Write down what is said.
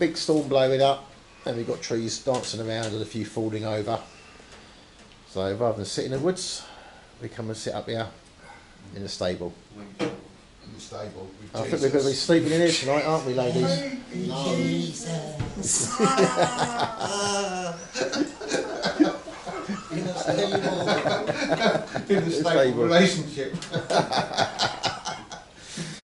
big storm blowing up, and we've got trees dancing around and a few falling over. So rather than sit in the woods, we come and sit up here in the stable. In the stable with I think we're going to be sleeping in here tonight, aren't we, ladies? Jesus. in the stable relationship.